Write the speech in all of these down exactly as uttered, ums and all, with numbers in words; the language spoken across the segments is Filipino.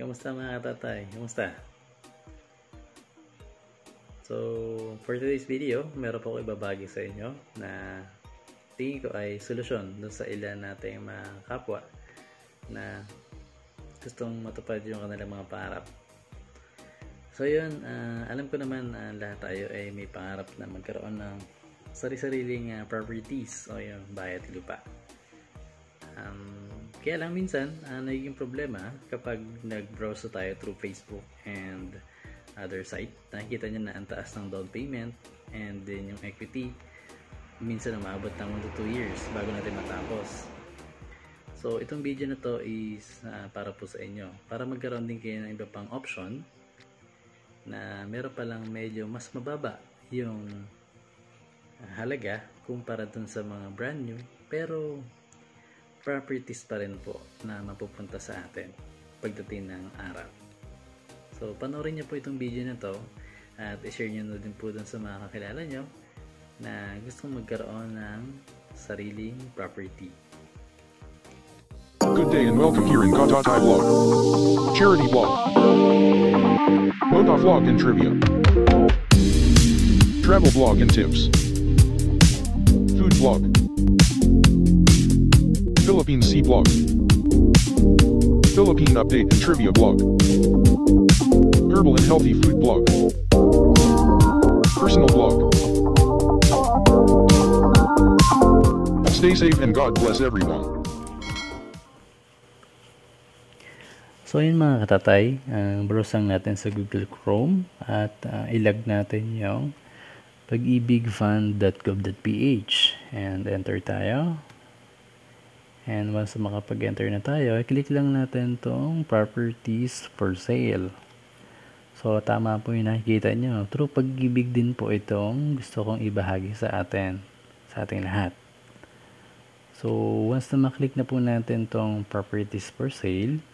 Kamusta mga katatay? Kamusta? So, for today's video, meron po ako ibabagi sa inyo na tingin ko ay solusyon dun sa ilan nating mga kapwa na gustong matupad yung kanilang mga pangarap. So yun, uh, alam ko naman uh, lahat tayo ay may pangarap na magkaroon ng sari-sariling uh, properties o yung bahay at lupa. Um, kaya lang minsan, uh, nagiging problema kapag nag-browse tayo through Facebook and other site. Nakikita nyo na ang taas ng down payment and then yung equity minsan umabot ng one to two years bago natin matapos. So itong video na to is uh, para po sa inyo, para magkaroon din kayo ng iba pang option na meron palang medyo mas mababa yung halaga kumpara dun sa mga brand new pero properties pa rin po na mapupunta sa atin pagdating ng araw. So panoorin niyo po itong video na to at i-share niyo na din po dun sa mga kakilala nyo na gustong magkaroon ng sariling property. Good day and welcome here in Katatai Vlog. Charity Vlog. Moto Vlog and Trivia. Travel Vlog and Tips. Food Vlog. Philippine Sea Vlog. Philippine Update and Trivia Vlog. Herbal and Healthy Food Vlog. Personal Vlog. Stay safe and God bless everyone. So yun mga katatay, uh, browse lang natin sa Google Chrome at uh, ilag natin yung pag-ibig-fund dot gov dot p h and enter tayo. And once makapag-enter na tayo, i-click lang natin tong properties for sale. So tama po yung nakikita nyo. True pag-ibig din po itong gusto kong ibahagi sa atin, sa ating lahat. So once na maklik na po natin tong properties for sale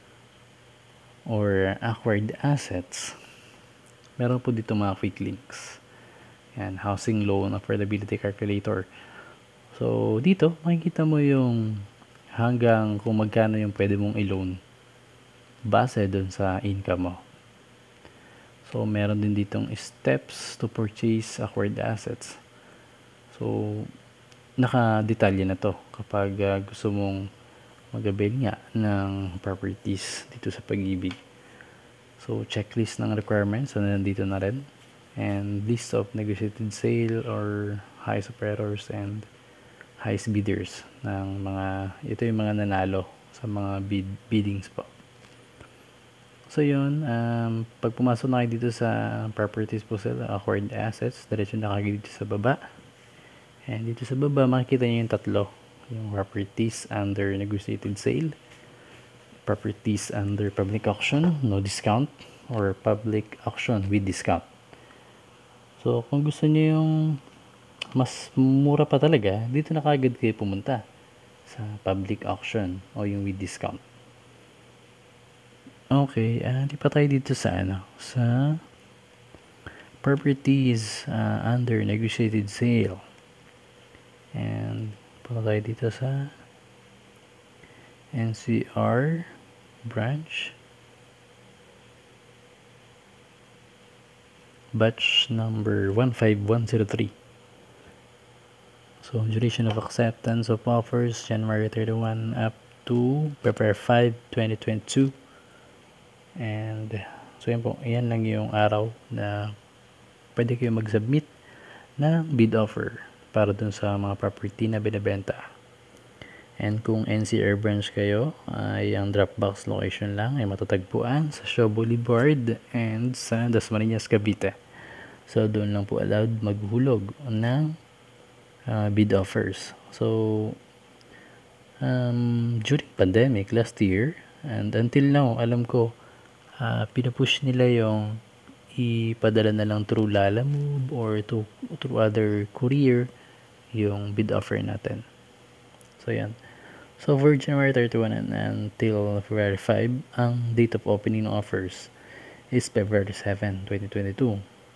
or acquired assets, meron po dito mga quick links. Yan, housing loan affordability calculator. So dito makikita mo yung hanggang kung magkano yung pwede mong i-loan base dun sa income mo. So meron din ditong steps to purchase acquired assets. So naka-detalye na to kapag uh, gusto mong mag-avail nga ng properties dito sa Pag-ibig. So checklist ng requirements, so nandito na rin, and list of negotiated sale or highest operators and highest bidders ng mga, ito yung mga nanalo sa mga bid, biddings po. So yun, um, pag pumasok na kayo dito sa properties po sale, acquired assets, diretso na kayo dito sa baba. And dito sa baba, makikita nyo yung tatlo. Yung properties under negotiated sale, properties under public auction, no discount, or public auction with discount. So kung gusto nyo yung mas mura pa talaga, dito na kagad kayo pumunta sa public auction o yung with discount. Okay, uh, di pa tayo dito sa ano, sa properties uh, under negotiated sale. And punta tayo dito sa N C R branch, batch number one five one zero three. So duration of acceptance of offers January thirty-first up to February fifth twenty twenty-two. And so yan po, yan lang yung araw na pwede kayo mag-submit na bid offer para dun sa mga property na binibenta. And kung N C R branch kayo, ay ang Dropbox location lang ay matatagpuan sa Shaw Boulevard and sa Dasmariñas, Cavite. So doon lang po allowed maghulog ng uh, bid offers. So um, during pandemic last year and until now, alam ko uh, pinupush nila yung ipadala na lang through Lalamove or to, through other courier yung bid offer natin. So yan. So for January thirty-first and until February fifth, ang date of opening ng offers is February seventh twenty twenty-two.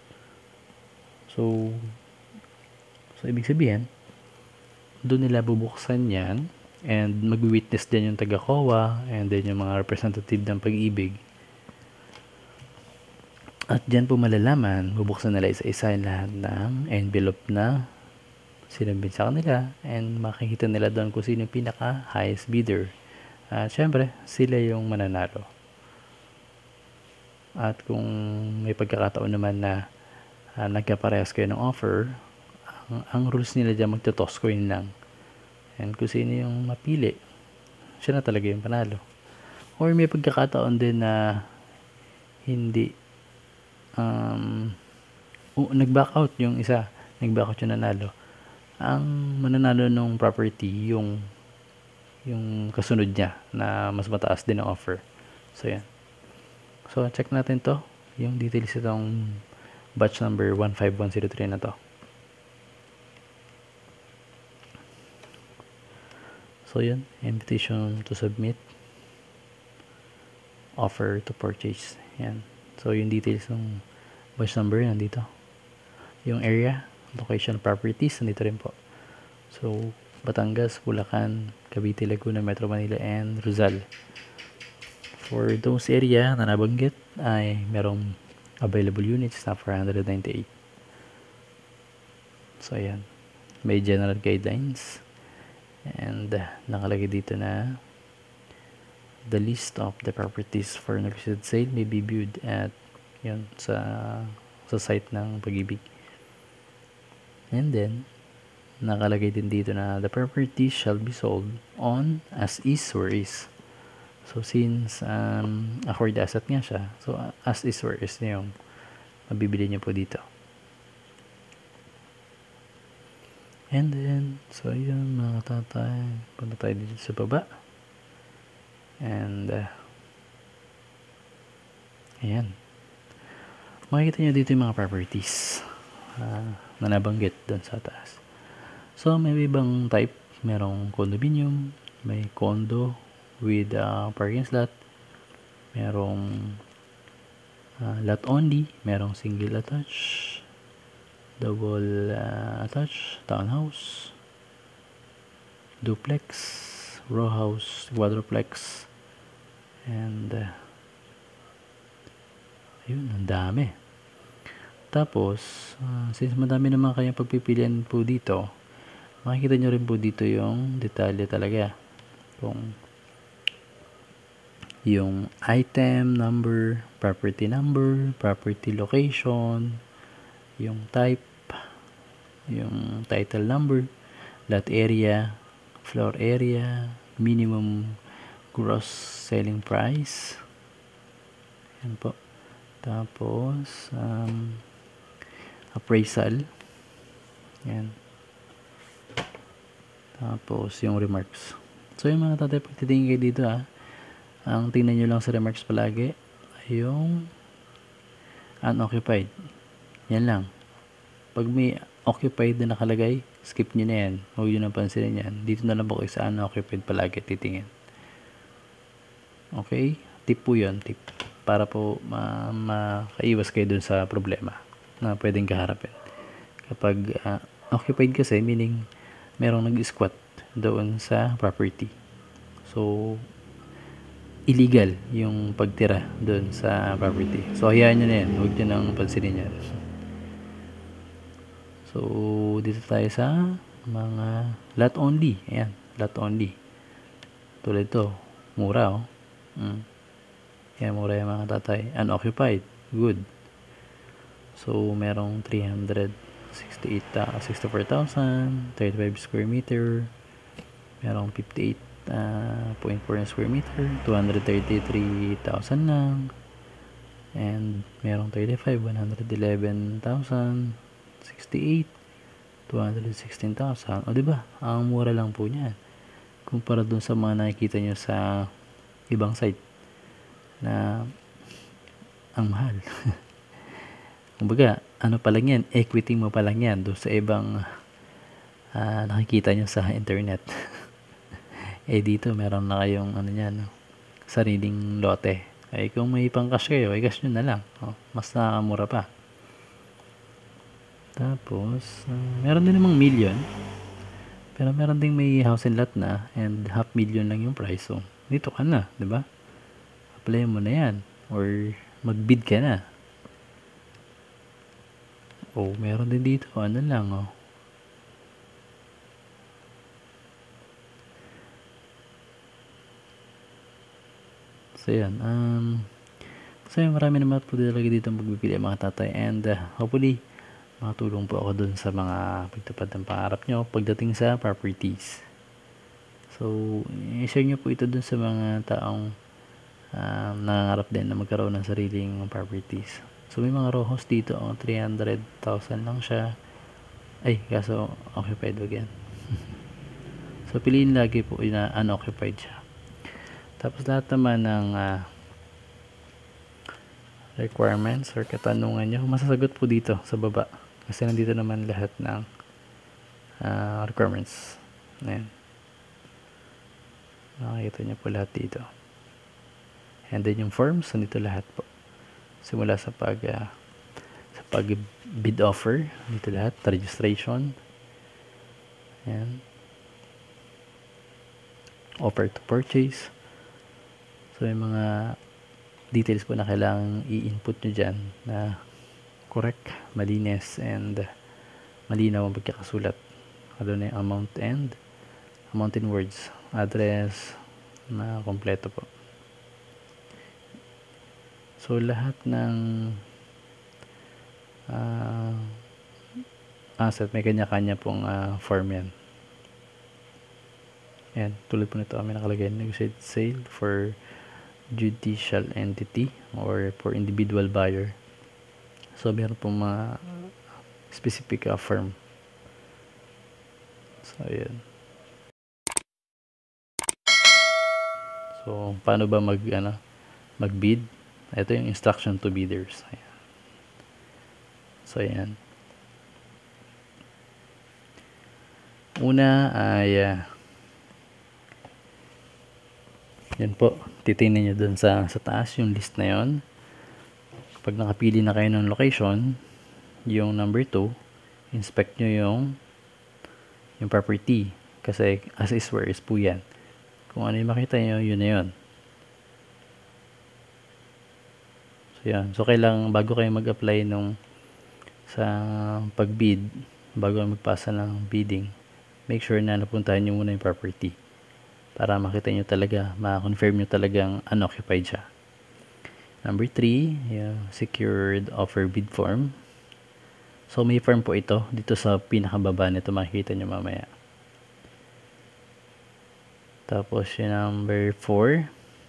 So so ibig sabihin, doon nila bubuksan yan and mag-witness din yung taga-C O A and then yung mga representative ng Pag-ibig At dyan po malalaman, bubuksan nila isa-isa yung lahat ng envelope na sinabit sa kanila and makikita nila doon kung sino yung pinaka highest bidder. At syempre, sila yung mananalo. At kung may pagkakataon naman na uh, nagkaparehas kayo ng offer, ang, ang rules nila dyan magto-toss coin lang. And kung sino yung mapili, siya na talaga yung panalo. Or may pagkakataon din na hindi um, uh, nag-back out yung isa, nag-back out yung nanalo. Ang mananalo ng property yung yung kasunod niya na mas mataas din ang offer. So yan. So check natin to, yung details itong batch number one five one zero three na to. So yun, invitation to submit, offer to purchase. Yan. So yung details ng batch number yan dito. Yung area, location, properties, nandito rin po. So Batangas, Bulacan, Cavite, Laguna, Metro Manila, and Rizal. For those area na nabanggit ay merong available units na four hundred ninety-eight. So ayan, may general guidelines and uh, nakalagay dito na the list of the properties for negotiated sale may be viewed at yun sa sa site ng Pag-ibig. And then nakalagay din dito na the property shall be sold on as is where is. So since um, acquired asset nga siya, so uh, as is where is na yung mabibili niyo po dito. And then, so yun mga tatay, punta tayo dito sa baba. And uh, ayan, makikita nyo dito yung mga properties uh, na nabanggit doon sa taas. So may ibang type, merong condominium, may condo with uh, parking slot, merong uh, lot only, merong single attached, double uh, attached, townhouse, duplex, row house, quadruplex, and uh, ayun, ang dami. Tapos uh, since madami naman kayong pagpipilian po dito, makikita nyo rin po dito yung detalye talaga, kung yung item number, property number, property location, yung type, yung title number, lot area, floor area, minimum gross selling price, yan po. Tapos um, appraisal, yan. Tapos yung remarks. So yung mga tatay, pag titingin kayo dito ah, ang tingnan nyo lang sa remarks palagi ay yung unoccupied. Yan lang. Pag may occupied na nakalagay, skip nyo na yan. Huwag nyo nang pansinin yan. Dito na lang po kayo sa unoccupied palagi titingin. Okay? Tip po yun. Tip. Para po ma makaiwas kayo dun sa problema na pwedeng kaharapin. Kapag uh, occupied kasi, meaning merong nag-squat doon sa property. So, illegal yung pagtira doon sa property. So, hayaan nyo na yan. Huwag nyo nang pansinin yan. So, dito tayo sa mga lot only. Ayan, lot only. Tulad ito. Mura, oh. Mm. Ayan, mura yung mga tatay. Unoccupied. Good. So, merong three hundred sixty-four thousand, thirty-five square meter, merong fifty-eight point four square meter, two hundred thirty-three thousand lang, and merong thirty-five, one hundred eleven thousand, sixty-eight, two hundred sixteen thousand. O diba, ang mura lang po niyan kumpara dun sa mga nakikita nyo sa ibang site na ang mahal. Kumbaga, ano pa lang yan, equity mo pa lang yan doon sa ibang uh, nakikita nyo sa internet. Eh dito, meron na kayong ano yan, sariling lote. Eh kung may pang cash kayo, eh cash nyo na lang. Oh, mas nakamura pa. Tapos, uh, meron din namang million. Pero meron ding may house and lot na and half million lang yung price. So, dito ka na, di ba? Apply mo na yan. Or magbid ka na. Oh, meron din dito. Ano lang, oh. So, yan. Um, so, yan, marami naman po talaga dito magbibili mga tatay. And, uh, hopefully, makatulong po ako dun sa mga pagtupad ng pangarap nyo pagdating sa properties. So, i-share nyo po ito dun sa mga taong um, nangangarap din na magkaroon ng sariling properties. So, may mga row house dito. Oh, three hundred thousand lang siya. Ay, kaso occupied again. So, piliin lagi po na unoccupied siya. Tapos, lahat naman ng uh, requirements or katanungan nyo, masasagot po dito sa baba. Kasi nandito naman lahat ng uh, requirements. Ayan. Nakikita nyo po lahat dito. And then yung forms, nandito lahat po. Simula sa pag uh, sa pag bid offer, dito lahat, registration. Ayan. Offer to purchase. So yung mga details po na kailangan i-input nyo dyan na correct, malinis, and malinaw ang pagkakasulat. Ano na yung amount and amount in words, address na kompleto po. So lahat ng uh, asset may kanya-kanya pong uh, form yan. Yan, tulad po nito, may nakalagay negotiated sale for judicial entity or for individual buyer. So meron pong mga specific uh, firm. So yan. So paano ba mag ano, mag-bid? Ito yung instruction to bidders. Ayan. So yan. Una ay uh, yan po, titingnan nyo dun sa, sa taas yung list na yon. Pag nakapili na kayo ng location, yung number two, inspect nyo yung yung property. Kasi as is where is po yan. Kung ano yung makita nyo, yun na yun. So yan. So kailangan, bago kayo mag-apply nung sa pag-bid, bago magpasa ng bidding, make sure na napuntahan nyo muna yung property. Para makita nyo talaga, ma-confirm nyo talagang unoccupied siya. Number three, yung secured offer bid form. So may form po ito dito sa pinakababa nito, makikita nyo mamaya. Tapos yung number four,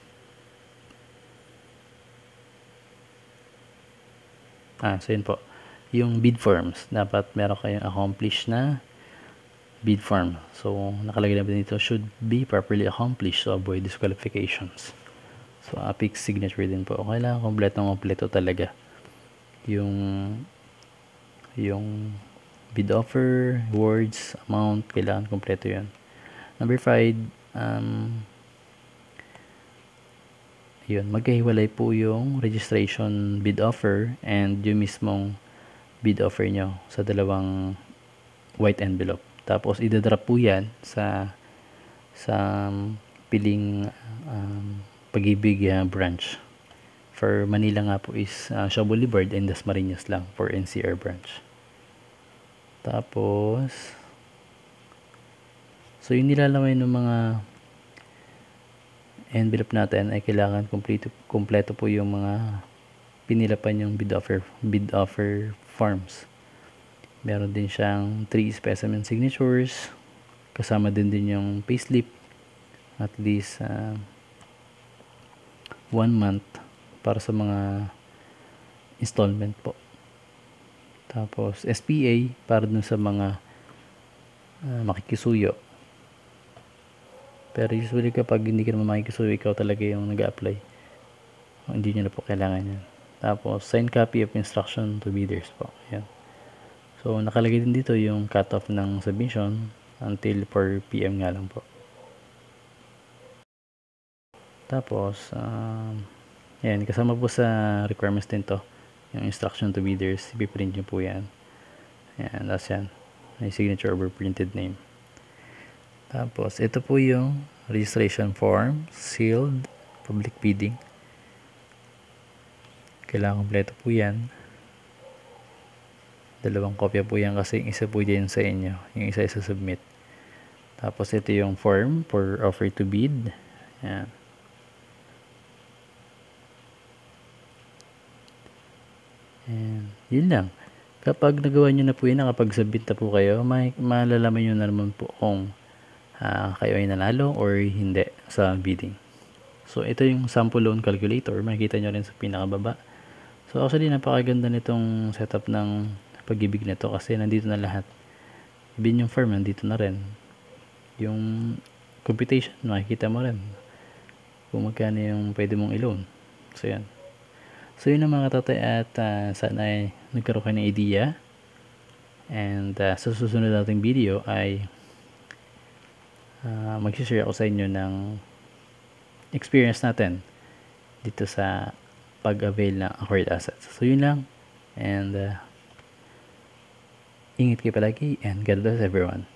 ah, so yun po, yung bid forms, dapat meron kayong accomplished na bid form. So, nakalagay na dito, should be properly accomplished to avoid disqualifications. So, affix signature din po. Kailangan kompleto kompleto talaga. Yung yung bid offer, words, amount, kailangan kompleto yun. Number five, um, yun, magkahiwalay po yung registration bid offer and yung mismong bid offer nyo sa dalawang white envelope. Tapos, idadrop po yan sa sa piling um, Pag-ibig uh, branch. For Manila nga po is uh, Shaw Boulevard and Dasmariñas lang for N C R branch. Tapos, so yung nilalaway ng mga envelope natin ay kailangan kompleto, kompleto po yung mga pinilapan yung bid offer, bid offer forms. Meron din siyang three specimen signatures. Kasama din din yung payslip. At least uh, one month para sa mga installment po. Tapos S P A para dun sa mga uh, makikisuyo. Pero usually kapag hindi ka naman makikisuyo, ikaw talaga yung nag-a-apply. Hindi nyo na po kailangan yan. Tapos signed copy of instruction to bidders po. Ayan. So, nakalagay din dito yung cut-off ng submission until four p m nga lang po. Tapos, um, yan, kasama po sa requirements din to, yung instruction to bidders, ipiprint nyo po yan. Yan, that's yan. May signature over printed name. Tapos, ito po yung registration form, sealed, public bidding. Kailangan kompleto po yan. Dalawang kopya po yan kasi yung isa po dyan sa inyo. Yung isa isa submit. Tapos ito yung form for offer to bid. Yan. And yun lang. Kapag nagawa nyo na po yun, nakapag-submit na po kayo, may, malalaman nyo na naman po kung uh, kayo ay nanalo or hindi sa bidding. So, ito yung sample loan calculator. Makikita nyo rin sa pinakababa. So, actually, napakaganda nitong setup ng pag-ibig nito kasi nandito na lahat. Even yung firm, nandito na rin. Yung computation, makikita mo rin kung magkano yung pwede mong i-loan. So, yan. So, yun ang mga tatay at uh, sana ay nagkaroon kayo ng idea. And uh, sa susunod nating video ay uh, mag-share ako sa inyo ng experience natin dito sa pag-avail ng acquired assets. So, yun lang. And uh, ingat kayo palagi and God bless everyone.